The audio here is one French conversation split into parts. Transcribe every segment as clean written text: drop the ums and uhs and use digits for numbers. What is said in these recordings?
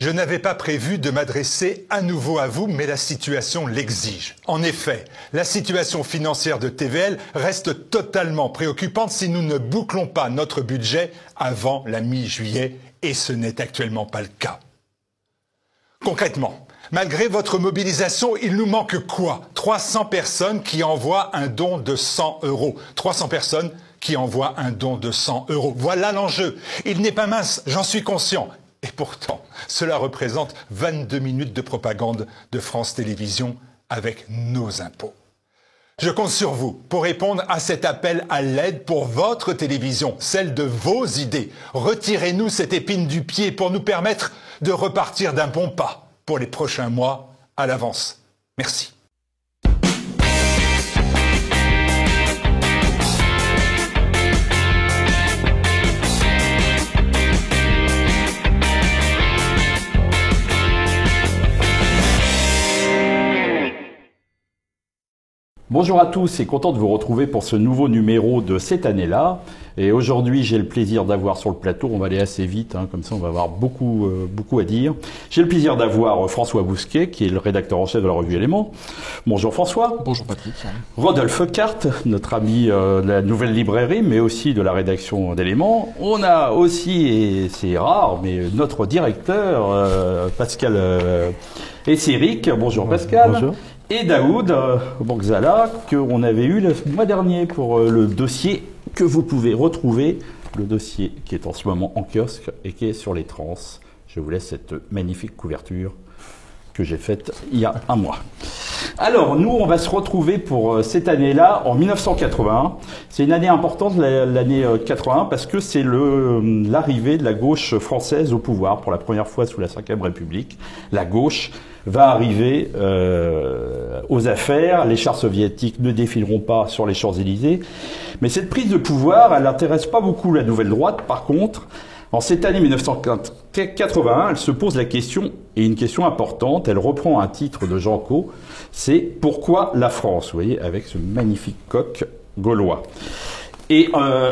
Je n'avais pas prévu de m'adresser à nouveau à vous, mais la situation l'exige. En effet, la situation financière de TVL reste totalement préoccupante si nous ne bouclons pas notre budget avant la mi-juillet, et ce n'est actuellement pas le cas. Concrètement, malgré votre mobilisation, il nous manque quoi? 300 personnes qui envoient un don de 100 €. 300 personnes qui envoient un don de 100 €. Voilà l'enjeu. Il n'est pas mince, j'en suis conscient. Et pourtant, cela représente 22 minutes de propagande de France Télévisions avec nos impôts. Je compte sur vous pour répondre à cet appel à l'aide pour votre télévision, celle de vos idées. Retirez-nous cette épine du pied pour nous permettre de repartir d'un bon pas pour les prochains mois à l'avance. Merci. Bonjour à tous et content de vous retrouver pour ce nouveau numéro de cette année-là. Et aujourd'hui, j'ai le plaisir d'avoir sur le plateau, on va aller assez vite, comme ça on va avoir beaucoup à dire. J'ai le plaisir d'avoir François Bousquet, qui est le rédacteur en chef de la revue Éléments. Bonjour François. Bonjour Patrick. Rodolphe Carte, notre ami de la Nouvelle Librairie, mais aussi de la rédaction d'Éléments. On a aussi, et c'est rare, mais notre directeur, Pascal Esséric. Bonjour Pascal. Bonjour. Et Daoud Bourgzala, qu'on avait eu le mois dernier pour le dossier que vous pouvez retrouver, le dossier qui est en ce moment en kiosque et qui est sur les trans. Je vous laisse cette magnifique couverture que j'ai faite il y a un mois. Alors, nous, on va se retrouver pour cette année-là, en 1981. C'est une année importante, l'année 81, parce que c'est l'arrivée de la gauche française au pouvoir pour la première fois sous la Ve République. La gauche va arriver aux affaires. Les chars soviétiques ne défileront pas sur les Champs-Élysées. Mais cette prise de pouvoir, elle n'intéresse pas beaucoup la nouvelle droite. Par contre, en cette année 1981, elle se pose la question, et une question importante, elle reprend un titre de Jean Cau, c'est « Pourquoi la France ?» Vous voyez, avec ce magnifique coq gaulois. Et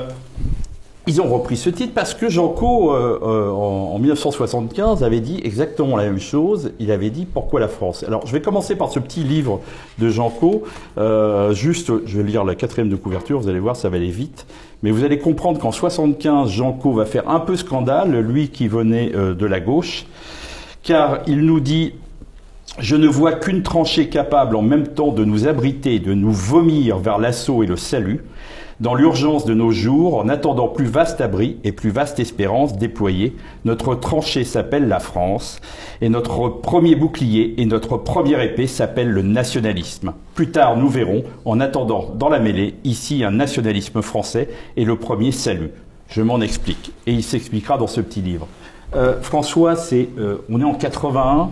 ils ont repris ce titre parce que Jean Cau, en 1975, avait dit exactement la même chose. Il avait dit « Pourquoi la France ?» Alors, je vais commencer par ce petit livre de Jean Cau. Juste, je vais lire la 4e de couverture, vous allez voir, ça va aller vite. Mais vous allez comprendre qu'en 75, Jean Cau va faire un peu scandale, lui qui venait de la gauche, car il nous dit « Je ne vois qu'une tranchée capable en même temps de nous abriter, de nous vomir vers l'assaut et le salut. Dans l'urgence de nos jours, en attendant plus vaste abri et plus vaste espérance déployée, notre tranchée s'appelle la France, et notre premier bouclier et notre première épée s'appelle le nationalisme. Plus tard, nous verrons, en attendant, dans la mêlée, ici un nationalisme français et le premier salut. Je m'en explique, et il s'expliquera dans ce petit livre. François, on est en 81,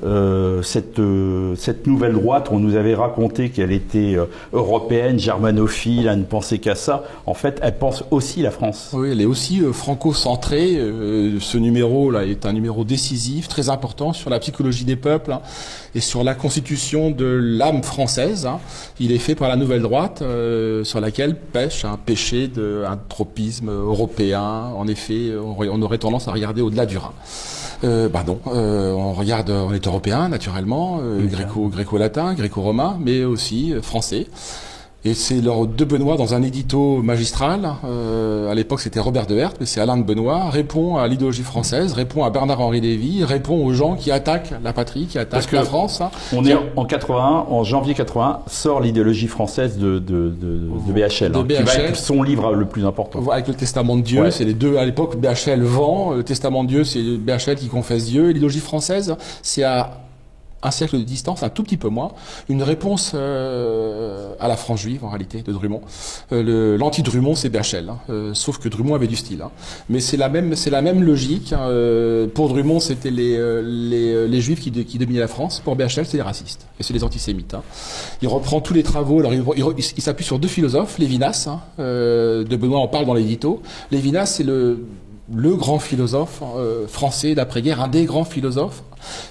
cette nouvelle droite, on nous avait raconté qu'elle était européenne, germanophile, elle ne pensait qu'à ça. En fait, elle pense aussi la France. Oui, elle est aussi franco-centrée. Ce numéro-là est un numéro décisif, très important sur la psychologie des peuples et sur la constitution de l'âme française. Il est fait par la nouvelle droite, sur laquelle pêche un péché d'un tropisme européen. En effet, on aurait tendance à regarder au-delà du Rhin. On regarde, on est européen naturellement, gréco-latin, gréco-romain, mais aussi français. Et c'est lors de Benoît, dans un édito magistral, à l'époque c'était Robert de Herth, mais c'est Alain de Benoît, répond à l'idéologie française, répond à Bernard-Henri Lévy, répond aux gens qui attaquent la patrie, qui attaquent la France. On est en 81, en janvier 81, sort l'idéologie française de BHL, qui va être son livre le plus important. Avec le Testament de Dieu, c'est les deux, à l'époque BHL vend, le Testament de Dieu c'est BHL qui confesse Dieu, et l'idéologie française c'est à un siècle de distance, un tout petit peu moins, une réponse à la France juive en réalité de Drummond. L'anti-Drummond c'est BHL, sauf que Drummond avait du style. Mais c'est la même logique. Pour Drummond c'était les juifs qui dominaient la France. Pour BHL c'est les racistes et c'est les antisémites. Il reprend tous les travaux. Alors il s'appuie sur deux philosophes, Lévinas, de Benoît en parle dans l'édito. Lévinas c'est le grand philosophe français d'après-guerre, un des grands philosophes,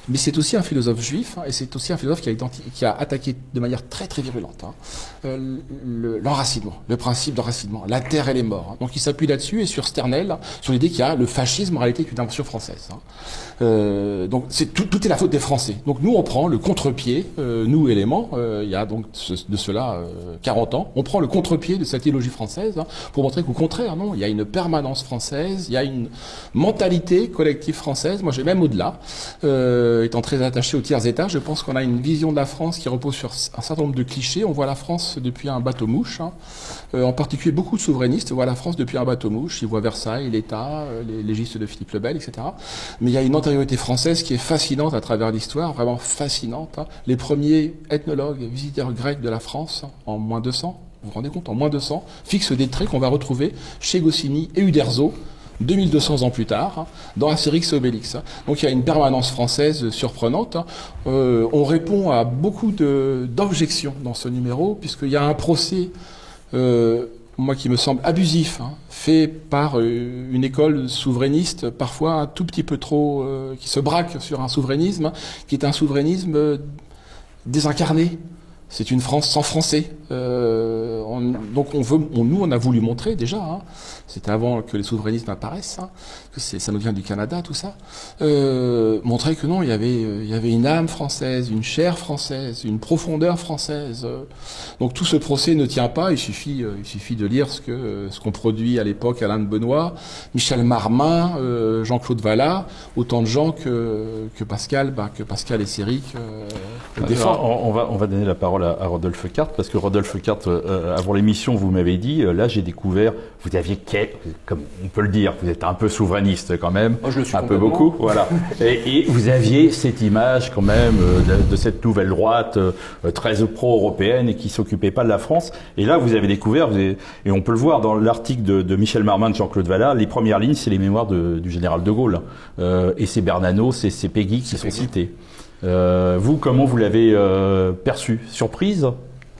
Mais c'est aussi un philosophe juif, hein, et c'est aussi un philosophe qui a attaqué de manière très très virulente l'enracinement, le principe d'enracinement, la terre et les morts. Hein. Donc il s'appuie là-dessus et sur Sternel, sur l'idée qu'il y a le fascisme en réalité est une invention française. Hein. Donc tout est la faute des Français. Donc nous on prend le contre-pied, nous éléments, il y a donc de cela 40 ans, on prend le contre-pied de cette idéologie française hein, pour montrer qu'au contraire, non, il y a une permanence française, il y a une mentalité collective française. Moi j'ai même au-delà. Étant très attaché aux tiers états, je pense qu'on a une vision de la France qui repose sur un certain nombre de clichés. On voit la France depuis un bateau-mouche, hein. En particulier beaucoup de souverainistes voient la France depuis un bateau-mouche. Ils voient Versailles, l'État, les légistes de Philippe le Bel, etc. Mais il y a une antériorité française qui est fascinante à travers l'histoire, vraiment fascinante. Hein. Les premiers ethnologues et visiteurs grecs de la France, en moins 200, vous vous rendez compte, en moins 200, fixent des traits qu'on va retrouver chez Goscinny et Uderzo, 2200 ans plus tard, hein, dans Astérix et Obélix. Hein. Donc il y a une permanence française surprenante. Hein. On répond à beaucoup d'objections dans ce numéro, puisqu'il y a un procès, moi qui me semble abusif, hein, fait par une école souverainiste, parfois un tout petit peu trop, qui se braque sur un souverainisme, hein, qui est un souverainisme désincarné. C'est une France sans Français. Donc nous on a voulu montrer déjà, hein, c'était avant que les souverainistes apparaissent, hein, que ça nous vient du Canada, tout ça, montrer que non, il y avait une âme française, une chair française, une profondeur française. Donc tout ce procès ne tient pas. Il suffit de lire ce qu'ont produit à l'époque Alain de Benoît, Michel Marmin, Jean-Claude Vallat, autant de gens que Pascal et Séric défendent. On va donner la parole à Rodolphe Carte, parce que Rodolphe Carte, avant l'émission, vous m'avez dit, là j'ai découvert, vous aviez, comme on peut le dire, vous êtes un peu souverainiste quand même, je le suis un peu beaucoup, voilà. Et vous aviez cette image quand même de cette nouvelle droite très pro-européenne et qui s'occupait pas de la France. Et là vous avez découvert, et on peut le voir dans l'article de Michel Marmin, de Jean-Claude Vallat, les premières lignes, c'est les mémoires du général de Gaulle. Et c'est Bernano, c'est Péguy qui sont cités. Vous, comment vous l'avez perçu? Surprise?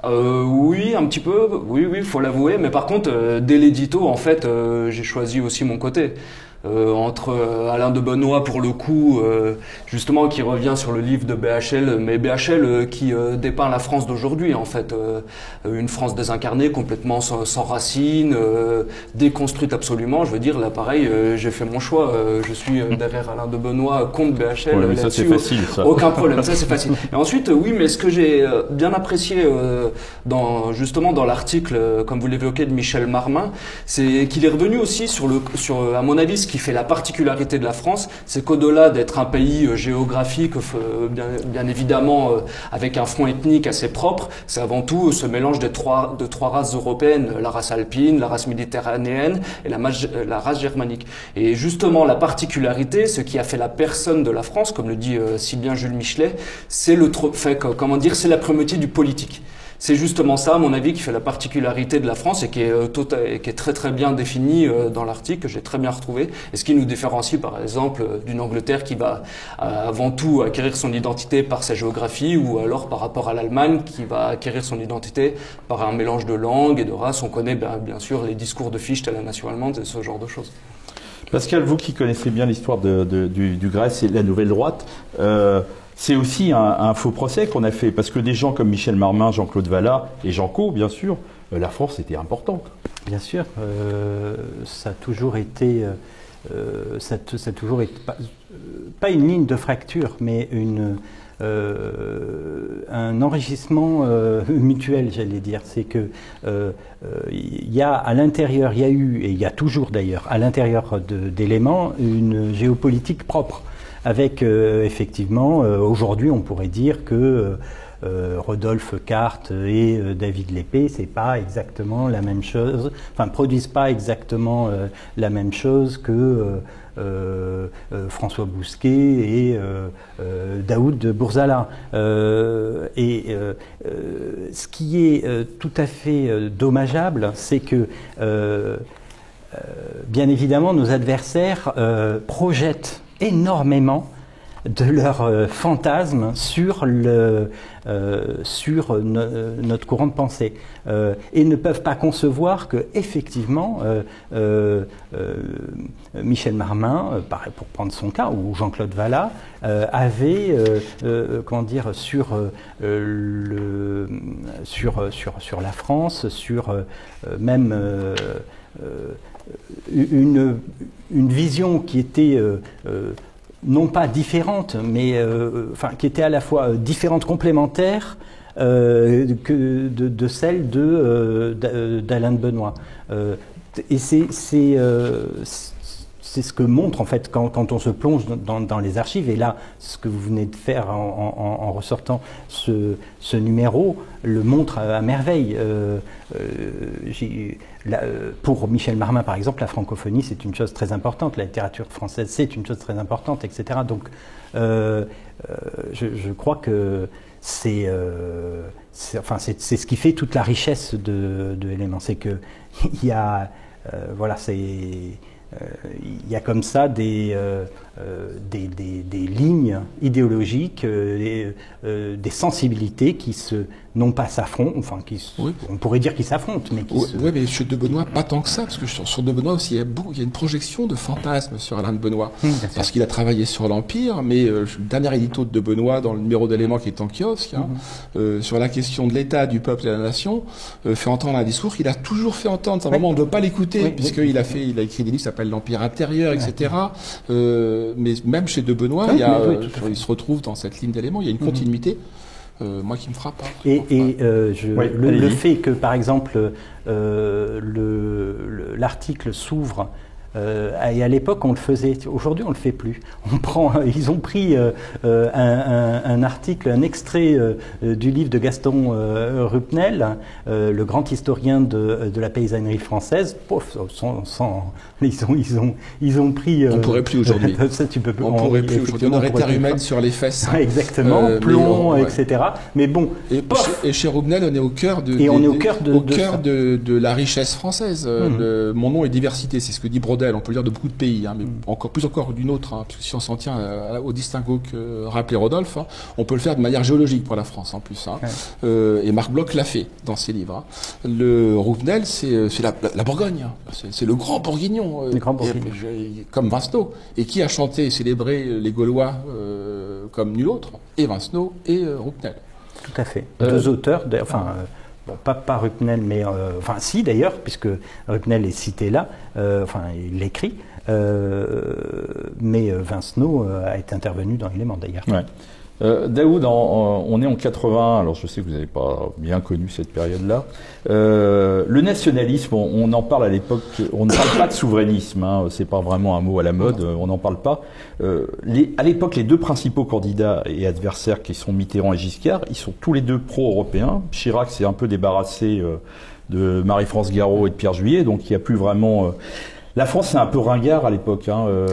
Oui, un petit peu. Oui, faut l'avouer. Mais par contre, dès l'édito, en fait, j'ai choisi aussi mon côté. Entre Alain de Benoît pour le coup, justement qui revient sur le livre de BHL, mais BHL qui dépeint la France d'aujourd'hui en fait, une France désincarnée, complètement sans racines, déconstruite absolument. Je veux dire là pareil, j'ai fait mon choix, je suis derrière Alain de Benoît contre BHL. Ouais, mais ça c'est facile, ça. Aucun problème, ça c'est facile. Et ensuite, oui, mais ce que j'ai bien apprécié justement dans l'article, comme vous l'évoquez, de Michel Marmin, c'est qu'il est revenu aussi sur à mon avis, ce qui fait la particularité de la France, c'est qu'au-delà d'être un pays géographique, bien évidemment avec un front ethnique assez propre, c'est avant tout ce mélange de trois races européennes, la race alpine, la race méditerranéenne et la race germanique. Et justement, la particularité, ce qui a fait la personne de la France, comme le dit si bien Jules Michelet, c'est c'est la primauté du politique. C'est justement ça, à mon avis, qui fait la particularité de la France et qui est très très bien défini dans l'article, que j'ai très bien retrouvé, et ce qui nous différencie par exemple d'une Angleterre qui va avant tout acquérir son identité par sa géographie, ou alors par rapport à l'Allemagne qui va acquérir son identité par un mélange de langues et de races. On connaît bien sûr les discours de Fichte à la nation allemande et ce genre de choses. Pascal, vous qui connaissez bien l'histoire du Grèce et de la nouvelle droite, c'est aussi un faux procès qu'on a fait, parce que des gens comme Michel Marmin, Jean-Claude Vallat et Jean Cau, bien sûr, la France était importante. Bien sûr, ça a toujours été, pas une ligne de fracture, mais un enrichissement mutuel, j'allais dire. C'est que il y a à l'intérieur, il y a eu, et il y a toujours d'ailleurs, à l'intérieur d'éléments, une géopolitique propre. Avec effectivement, aujourd'hui on pourrait dire que Rodolphe Carte et David Lépée, c'est pas exactement la même chose, enfin produisent pas exactement la même chose que François Bousquet et Daoud Bourzala. Ce qui est tout à fait dommageable, c'est que bien évidemment nos adversaires projettent énormément de leur fantasme sur notre courant de pensée et ne peuvent pas concevoir que effectivement Michel Marmin, pour prendre son cas, ou Jean-Claude Vallat avait comment dire sur la France, sur même une vision qui était non pas différente, mais enfin qui était à la fois différente, complémentaire que de celle d'Alain de Benoist. Et c'est ce que montre en fait quand on se plonge dans les archives. Et là, ce que vous venez de faire en ressortant ce numéro le montre à merveille. Pour Michel Marmin, par exemple, la francophonie, c'est une chose très importante. La littérature française, c'est une chose très importante, etc. Donc, je crois que c'est ce qui fait toute la richesse de Éléments. C'est que il y a voilà, il y a comme ça des lignes idéologiques, des sensibilités qui non pas s'affrontent, enfin on pourrait dire qu'ils s'affrontent, mais qui Oui, mais chez de Benoist, pas tant que ça, parce que sur de Benoist aussi, il y a une projection de fantasme sur Alain de Benoist, parce qu'il a travaillé sur l'Empire, mais le dernier édito de Benoist, dans le numéro d'Éléments qui est en kiosque, sur la question de l'État, du peuple et de la nation, fait entendre un discours qu'il a toujours fait entendre. Simplement, on ne doit pas l'écouter, puisqu'il a écrit des livres qui s'appellent L'Empire intérieur, etc. Mais même chez de Benoist, il se retrouve dans cette ligne d'éléments, il y a une continuité. Moi qui me frappe. Le fait que, par exemple, l'article s'ouvre, et à l'époque on le faisait, aujourd'hui on le fait plus. Ils ont pris un article, un extrait du livre de Gaston Rupnel, le grand historien de la paysannerie française. Ils ont pris. On pourrait plus aujourd'hui. On pourrait plus aujourd'hui. On aurait terre humaine sur les fesses. Exactement, plomb, etc. Mais bon. Et chez Rupnel, on est au cœur de la richesse française. Mon nom est diversité, c'est ce que dit Brodel. On peut le dire de beaucoup de pays, mais encore d'une autre, parce que si on s'en tient au distinguo que rappelait Rodolphe, on peut le faire de manière géologique pour la France en plus. Et Marc Bloch l'a fait dans ses livres. Le Rouvenel, c'est la Bourgogne, c'est le grand bourguignon, comme Vincenot, et qui a chanté et célébré les Gaulois comme nul autre, et Vincenot et Rouvenel. Tout à fait. Deux auteurs, bon, pas Rupnel, mais enfin si d'ailleurs, puisque Rupnel est cité là, il l'écrit, mais Vincenot a été intervenu dans Éléments d'ailleurs. Ouais. Daoud, on est en 80, alors je sais que vous n'avez pas bien connu cette période-là. Le nationalisme, on en parle à l'époque, on ne parle pas de souverainisme, c'est pas vraiment un mot à la mode, on n'en parle pas. À l'époque, les deux principaux candidats et adversaires qui sont Mitterrand et Giscard, ils sont tous les deux pro-européens. Chirac s'est un peu débarrassé de Marie-France Garot et de Pierre Juillet, donc il n'y a plus vraiment... La France, c'est un peu ringard à l'époque.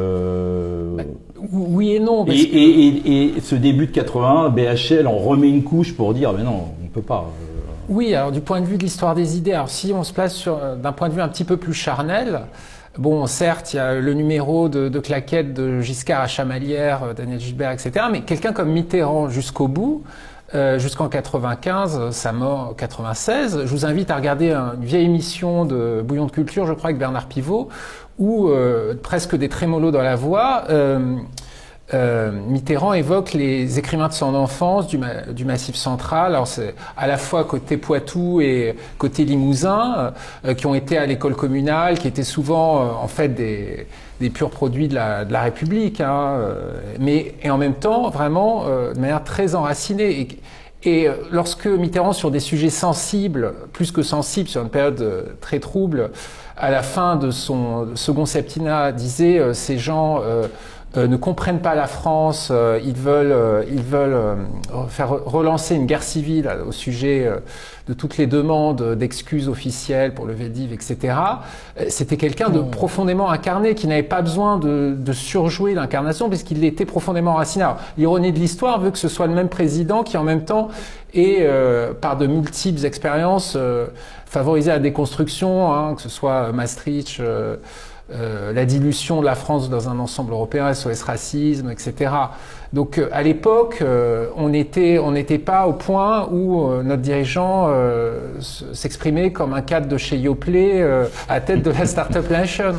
Oui et non. Et ce début de 81, BHL en remet une couche pour dire, mais non, on peut pas. Oui, alors du point de vue de l'histoire des idées, alors si on se place d'un point de vue un petit peu plus charnel, bon, certes, il y a le numéro de claquette de Giscard à Chamalières, Daniel Gilbert, etc. Mais quelqu'un comme Mitterrand jusqu'au bout, jusqu'en 95, sa mort en 96. Je vous invite à regarder une vieille émission de Bouillon de Culture, je crois, avec Bernard Pivot, où presque des trémolos dans la voix, Mitterrand évoque les écrivains de son enfance du Massif central. Alors c'est à la fois côté Poitou et côté Limousin, qui ont été à l'école communale, qui étaient souvent en fait des purs produits de la République, mais et en même temps vraiment de manière très enracinée. Et lorsque Mitterrand, sur des sujets sensibles, plus que sensibles, sur une période très trouble, à la fin de son second septennat, disait ces gens ne comprennent pas la France, ils veulent faire relancer une guerre civile au sujet de toutes les demandes d'excuses officielles pour lever le div, etc. C'était quelqu'un de profondément incarné, qui n'avait pas besoin de surjouer l'incarnation, puisqu'il était profondément enraciné. L'ironie de l'histoire veut que ce soit le même président qui, en même temps, est, par de multiples expériences, favorisé la déconstruction, que ce soit Maastricht, la dilution de la France dans un ensemble européen, SOS racisme, etc. Donc à l'époque, on n'était pas au point où notre dirigeant s'exprimait comme un cadre de chez Yoplait à tête de la Startup Nation.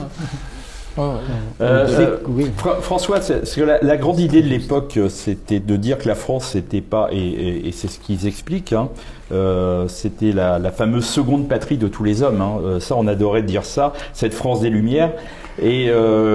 Oui. François, parce que la grande idée de l'époque, c'était de dire que la France n'était pas, et c'est ce qu'ils expliquent, hein, c'était la fameuse seconde patrie de tous les hommes. Hein. Ça, on adorait dire ça, cette France des Lumières. Et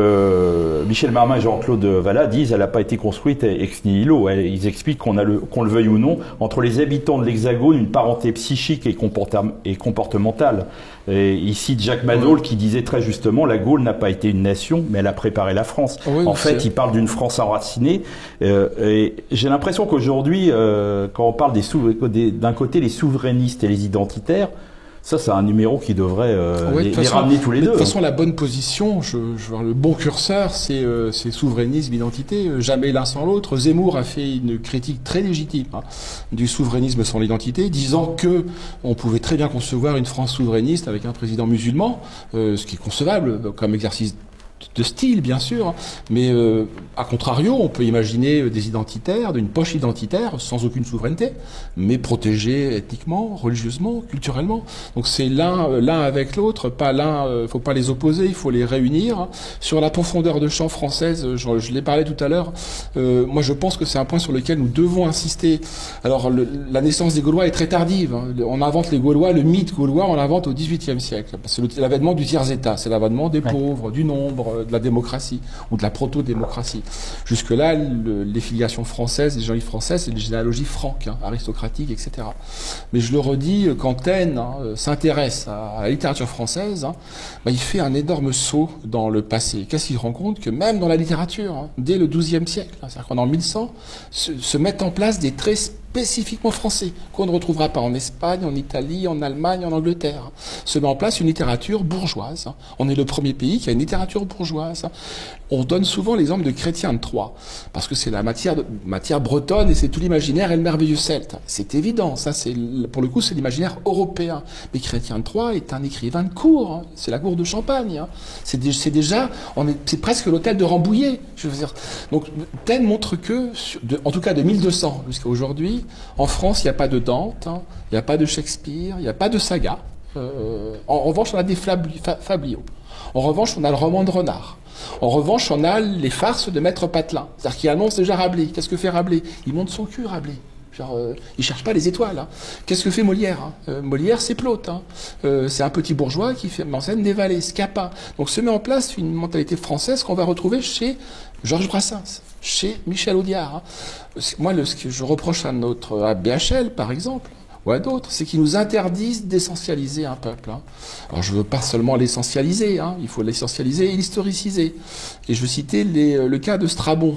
Michel Marmin et Jean-Claude Vallat disent qu'elle n'a pas été construite ex nihilo. Ils expliquent qu'on le veuille ou non, entre les habitants de l'Hexagone, une parenté psychique et comportementale. Et ici, Jacques Madol qui disait très justement, la Gaule n'a pas été une nation, mais elle a préparé la France. Oui, en fait, il parle d'une France enracinée. Et j'ai l'impression qu'aujourd'hui, quand on parle d'un côté les souverainistes et les identitaires, ça, c'est un numéro qui devrait les ramener tous les deux. De toute façon, la bonne position, le bon curseur, c'est souverainisme, identité, jamais l'un sans l'autre. Zemmour a fait une critique très légitime du souverainisme sans l'identité, disant que on pouvait très bien concevoir une France souverainiste avec un président musulman, ce qui est concevable comme exercice de style, bien sûr, mais à contrario, on peut imaginer des identitaires, d'une poche identitaire, sans aucune souveraineté, mais protégés ethniquement, religieusement, culturellement. Donc c'est l'un avec l'autre, pas l'un, faut pas les opposer, il faut les réunir. Sur la profondeur de champ française, je l'ai parlé tout à l'heure, moi je pense que c'est un point sur lequel nous devons insister. Alors la naissance des Gaulois est très tardive, hein. On invente les Gaulois, le mythe gaulois, on l'invente au XVIIIe siècle. C'est l'avènement du tiers-état, c'est l'avènement des pauvres, du nombre, de la démocratie ou de la proto-démocratie. Jusque-là, les filiations françaises, les généalogies françaises, c'est des généalogies franques, hein, aristocratiques, etc. Mais je le redis, quand Taine s'intéresse à la littérature française, il fait un énorme saut dans le passé. Qu'est-ce qu'il rend compte? Que même dans la littérature, dès le XIIe siècle, c'est-à-dire qu'en 1100, se mettent en place des traits spécifiquement français, qu'on ne retrouvera pas en Espagne, en Italie, en Allemagne, en Angleterre. Se met en place une littérature bourgeoise. On est le premier pays qui a une littérature bourgeoise. On donne souvent l'exemple de Chrétien de Troyes, parce que c'est la matière bretonne et c'est tout l'imaginaire et le merveilleux celte. C'est évident, ça c'est, pour le coup, c'est l'imaginaire européen. Mais Chrétien de Troyes est un écrivain de cour, hein. C'est la cour de Champagne. Hein. C'est presque l'hôtel de Rambouillet, je veux dire. Donc, Taine montre que, en tout cas de 1200 jusqu'à aujourd'hui, en France, il n'y a pas de Dante, hein, il n'y a pas de Shakespeare, il n'y a pas de saga. En revanche, on a des fabliaux. En revanche, on a le roman de Renard. En revanche, on a les farces de Maître Patelin. C'est-à-dire qu'il annonce déjà Rabelais. Qu'est-ce que fait Rabelais? Il monte son cul, Rabelais. Genre, il cherche pas les étoiles. Hein. Qu'est-ce que fait Molière? Molière, c'est Plaute. Hein. C'est un petit bourgeois qui fait en scène des valets, Scapin. Donc se met en place une mentalité française qu'on va retrouver chez Georges Brassens, chez Michel Audiard. Hein. Moi, ce que je reproche à BHL, par exemple, ou à d'autres, c'est qu'ils nous interdisent d'essentialiser un peuple. Hein. Alors je veux pas seulement l'essentialiser, hein, il faut l'essentialiser et l'historiciser. Et je veux citer le cas de Strabon,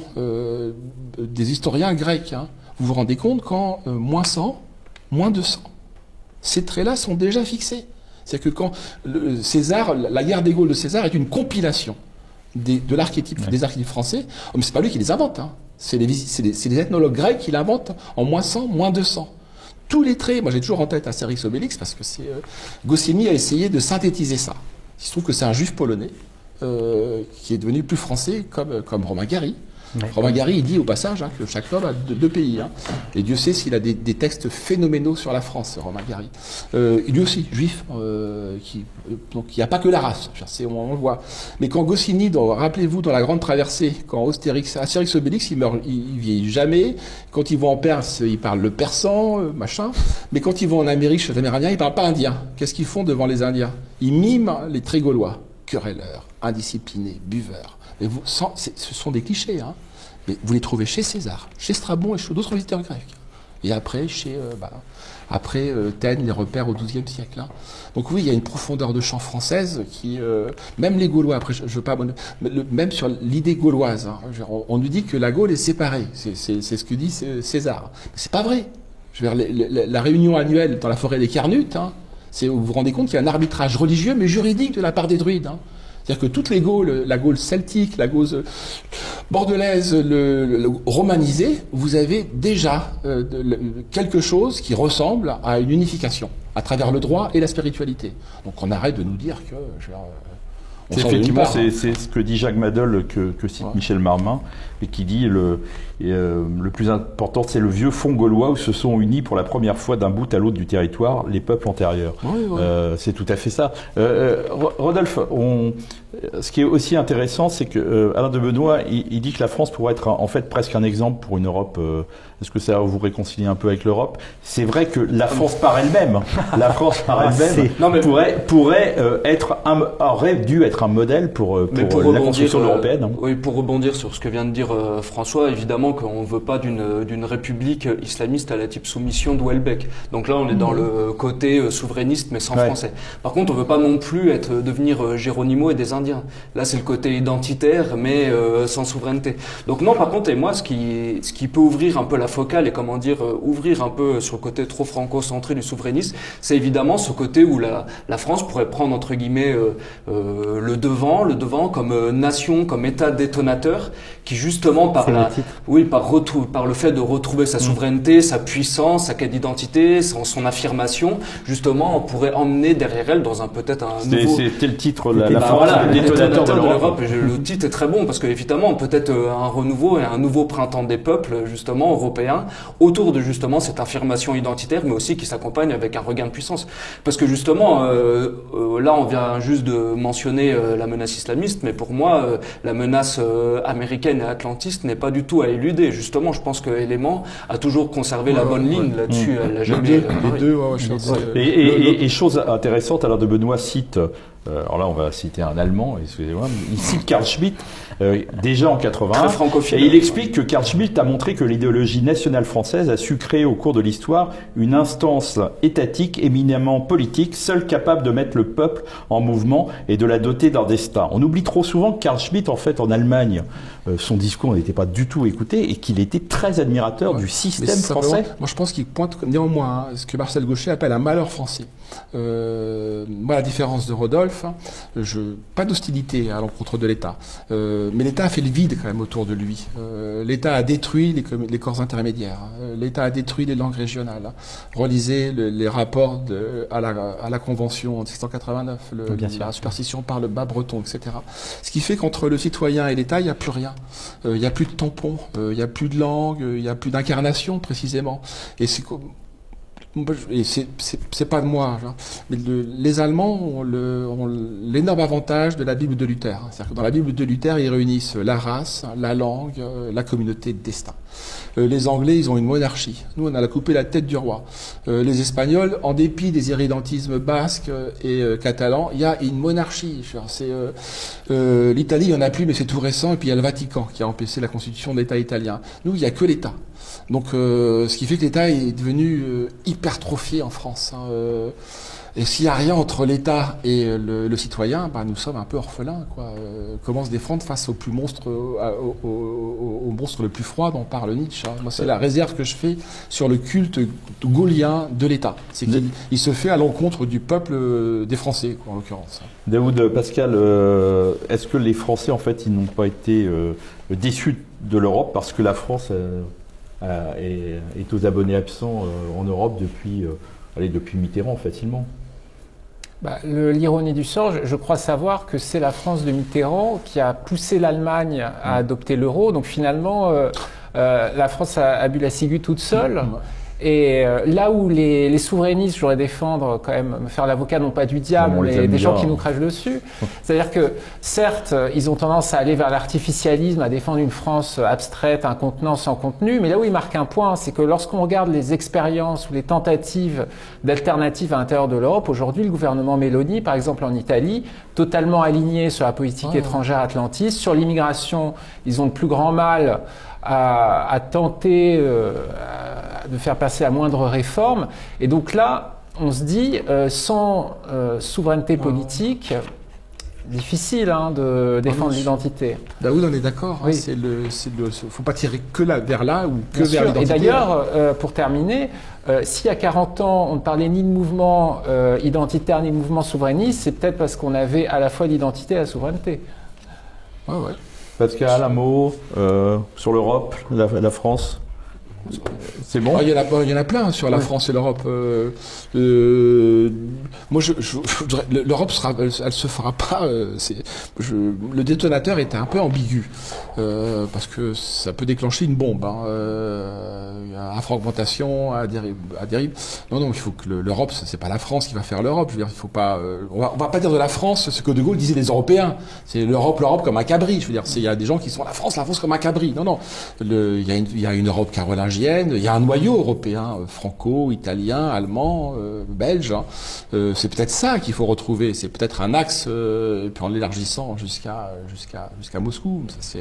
des historiens grecs. Hein. Vous vous rendez compte quand moins 100, moins 200, ces traits-là sont déjà fixés. C'est-à-dire que quand César, la guerre des Gaules de César est une compilation de l'archétype, des archétypes français, mais c'est pas lui qui les invente. Hein. C'est les ethnologues grecs qui l'inventent en moins 100, moins 200. Tous les traits, moi j'ai toujours en tête Astérix Obélix parce que Goscinny a essayé de synthétiser ça. Il se trouve que c'est un juif polonais qui est devenu plus français comme Romain Gary. Ouais. Romain Gary, il dit au passage hein, que chaque homme a deux pays. Hein. Et Dieu sait s'il a des textes phénoménaux sur la France, Romain Gary. Lui aussi, juif, donc il n'y a pas que la race, on le voit. Mais quand Goscinny, rappelez-vous, dans la Grande Traversée, quand Astérix Obélix, il vieillit jamais. Quand ils vont en Perse, ils parlent le persan, machin. Mais quand ils vont en Amérique, chez les Amérindiens, ils ne parlent pas indien. Qu'est-ce qu'ils font devant les Indiens? Ils miment les traits gaulois. Querelleurs, indisciplinés, buveurs. Mais ce sont des clichés, hein. Mais vous les trouvez chez César, chez Strabon et chez d'autres visiteurs grecs. Et après, Taine les repère au XIIe siècle. Hein. Donc oui, il y a une profondeur de champ française qui, même les Gaulois, après, je veux pas, même sur l'idée gauloise, hein, on nous dit que la Gaule est séparée. C'est ce que dit César. Mais c'est pas vrai. Je veux dire, la réunion annuelle dans la forêt des Carnutes, hein, vous vous rendez compte qu'il y a un arbitrage religieux mais juridique de la part des druides. Hein. C'est-à-dire que toutes les Gaules, la Gaule celtique, la Gaule bordelaise, le romanisé, vous avez déjà quelque chose qui ressemble à une unification à travers le droit et la spiritualité. Donc on arrête de nous dire que Effectivement, c'est ce que dit Jacques Madol, que cite Michel Marmin, et qui dit le plus important, c'est le vieux fond gaulois où se sont unis pour la première fois d'un bout à l'autre du territoire les peuples antérieurs. C'est tout à fait ça. Rodolphe, ce qui est aussi intéressant, c'est que Alain de Benoît, il dit que la France pourrait être en fait presque un exemple pour une Europe. Est-ce que ça vous réconcilie un peu avec l'Europe? C'est vrai que la France par elle-même, pourrait aurait dû être un modèle pour la construction européenne. Oui, pour rebondir sur ce que vient de dire François, évidemment qu'on ne veut pas d'une république islamiste à la type soumission de Houellebecq. Donc là, on est dans le côté souverainiste, mais sans français. Par contre, on ne veut pas non plus devenir Geronimo et des Indiens. Là, c'est le côté identitaire, mais sans souveraineté. Donc non, par contre, et moi, ce qui peut ouvrir un peu la focale et ouvrir un peu sur le côté trop franco-centré du souverainisme, c'est évidemment ce côté où la France pourrait prendre entre guillemets le devant comme nation, comme État détonateur, qui justement par le fait de retrouver sa souveraineté, sa puissance, sa quête d'identité, son affirmation, justement, on pourrait emmener derrière elle dans peut-être un nouveau. C'était le titre, la France, le détonateur de l'Europe. Le titre est très bon parce qu'évidemment, peut-être un renouveau et un nouveau printemps des peuples, justement, européens, autour de justement cette affirmation identitaire, mais aussi qui s'accompagne avec un regain de puissance. Parce que justement, là, on vient juste de mentionner la menace islamiste, mais pour moi, la menace américaine et atlantiste n'est pas du tout à éluder. Justement, je pense que Élément a toujours conservé la bonne ligne là-dessus. Elle l'a jamais. Les deux, et chose intéressante, Alain de Benoît cite. Alors là, on va citer un Allemand, excusez-moi. Il cite Carl Schmitt, déjà en 81. Et il explique que Carl Schmitt a montré que l'idéologie nationale française a su créer au cours de l'histoire une instance étatique éminemment politique, seule capable de mettre le peuple en mouvement et de la doter d'un destin. On oublie trop souvent que Carl Schmitt, en fait, en Allemagne, son discours n'était pas du tout écouté et qu'il était très admirateur du système français. Moi, je pense qu'il pointe néanmoins ce que Marcel Gauchet appelle un malheur français. Moi, à la différence de Rodolphe, pas d'hostilité à l'encontre de l'État, mais l'État a fait le vide quand même autour de lui. L'État a détruit les corps intermédiaires. L'État a détruit les langues régionales. Relisez les rapports à la Convention en 1789, la superstition par le bas breton, etc. Ce qui fait qu'entre le citoyen et l'État, il n'y a plus rien. Il n'y a plus de tampon, il n'y a plus de langue, il n'y a plus d'incarnation précisément. Et c'est pas de moi, genre. Mais les Allemands ont l'énorme avantage de la Bible de Luther. C'est-à-dire que dans la Bible de Luther, ils réunissent la race, la langue, la communauté de destin. Les Anglais, ils ont une monarchie. Nous, on a coupé la tête du roi. Les Espagnols, en dépit des irrédentismes basques et catalans, il y a une monarchie. L'Italie, il n'y en a plus, mais c'est tout récent. Et puis il y a le Vatican qui a empêché la constitution de l'État italien. Nous, il n'y a que l'État. Donc, ce qui fait que l'État est devenu hypertrophié en France. Et s'il n'y a rien entre l'État et le citoyen, nous sommes un peu orphelins, quoi. Comment se défendre face au monstre le plus froid dont parle Nietzsche. Moi, c'est la réserve que je fais sur le culte gaulien de l'État. C'est qu'il se fait à l'encontre du peuple des Français, quoi, en l'occurrence. Daoud, Pascal, est-ce que les Français, en fait, ils n'ont pas été déçus de l'Europe parce que la France est aux abonnés absents en Europe depuis Mitterrand, facilement? L'ironie du sort, je crois savoir que c'est la France de Mitterrand qui a poussé l'Allemagne à adopter l'euro. Donc finalement, la France a bu la ciguë toute seule. Et là où les souverainistes, je voudrais défendre quand même, me faire l'avocat non pas du diable, mais des gens qui nous crachent dessus. C'est-à-dire que certes, ils ont tendance à aller vers l'artificialisme, à défendre une France abstraite, un contenant sans contenu. Mais là où ils marquent un point, c'est que lorsqu'on regarde les expériences ou les tentatives d'alternatives à l'intérieur de l'Europe, aujourd'hui, le gouvernement Meloni, par exemple en Italie, totalement aligné sur la politique étrangère atlantiste, sur l'immigration, ils ont le plus grand mal à tenter de faire passer à moindre réforme. Et donc là, on se dit, sans souveraineté politique, difficile de défendre l'identité. Daoud, on est d'accord. Oui. Faut pas tirer que vers là ou que vers l'identité. Et d'ailleurs, pour terminer, si à 40 ans, on ne parlait ni de mouvement identitaire ni de mouvement souverainiste, c'est peut-être parce qu'on avait à la fois l'identité et la souveraineté. Ouais. Pascal, un mot sur l'Europe, la France? C'est bon. Il y en a plein sur la France et l'Europe. Moi, l'Europe elle se fera pas. Le détonateur était un peu ambigu parce que ça peut déclencher une bombe, à fragmentation, à dérive. Non, il faut que l'Europe, c'est pas la France qui va faire l'Europe. Je veux dire, il faut pas. On va pas dire de la France ce que De Gaulle disait des Européens. C'est l'Europe comme un cabri. Je veux dire, il y a des gens qui sont la France comme un cabri. Non. Il y a une Europe carolingienne. Il y a un noyau européen, franco, italien, allemand, belge. C'est peut-être ça qu'il faut retrouver. C'est peut-être un axe, et puis en l'élargissant jusqu'à Moscou. Ça,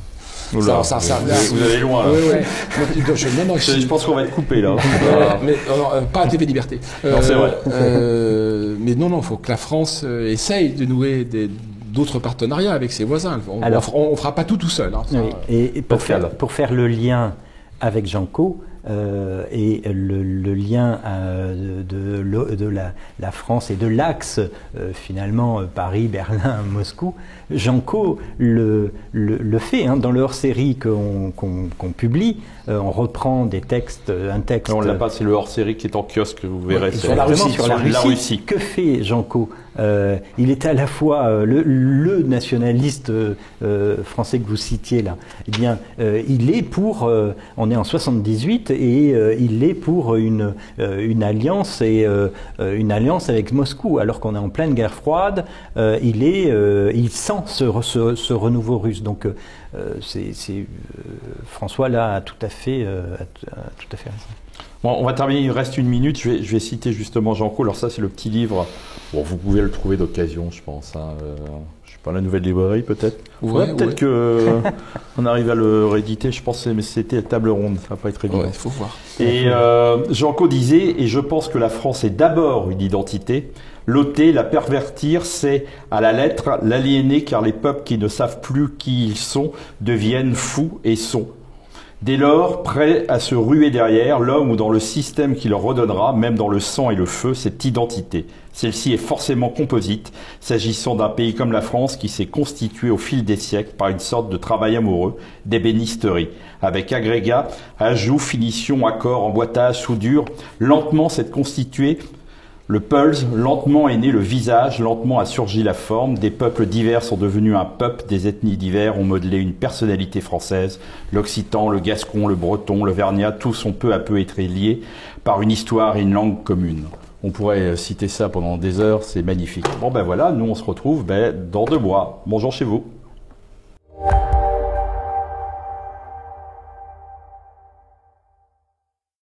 vous allez loin. Là. Ouais. Je pense qu'on va être coupé là. Mais pas à TV Liberté. Non, c'est vrai. Mais non, il faut que la France essaye de nouer d'autres partenariats avec ses voisins. On fera pas tout seul. Hein, oui, et pour faire le lien avec Jean Cau, et le lien de la France et de l'axe finalement Paris, Berlin, Moscou, Jean Cau le fait dans le hors-série qu'on publie. On reprend des textes, un texte. Non, on l'a pas, c'est le hors-série qui est en kiosque, vous verrez. Sur la Russie. Que fait Jean Cau? Il est à la fois le nationaliste français que vous citiez là. Eh bien, il est pour. On est en 78 et il est pour une alliance une alliance avec Moscou, alors qu'on est en pleine guerre froide. Il sent ce renouveau russe. Donc, François là a tout à fait raison. Bon, on va terminer, il reste une minute, je vais citer justement Jean Cau. Alors ça, c'est le petit livre, bon, vous pouvez le trouver d'occasion, je pense. Je sais pas, la Nouvelle Librairie peut-être. Peut-être que on arrive à le rééditer, je pense que c'était Table Ronde, ça va pas être évident. Il faut voir. Et Jean Cau disait, et je pense que la France est d'abord une identité, l'ôter, la pervertir, c'est à la lettre l'aliéner, car les peuples qui ne savent plus qui ils sont deviennent fous et sont. Dès lors, prêts à se ruer derrière l'homme ou dans le système qui leur redonnera, même dans le sang et le feu, cette identité. Celle-ci est forcément composite, s'agissant d'un pays comme la France qui s'est constitué au fil des siècles par une sorte de travail amoureux, d'ébénisterie, avec agrégats, ajouts, finitions, accords, emboîtages, soudures. Lentement s'est constitué le pulse, lentement est né le visage, lentement a surgi la forme, des peuples divers sont devenus un peuple, des ethnies divers ont modelé une personnalité française, l'occitan, le gascon, le breton, le vergnat, tous ont peu à peu été liés par une histoire et une langue commune. On pourrait citer ça pendant des heures, c'est magnifique. Bon ben voilà, nous on se retrouve dans 2 mois. Bonjour chez vous.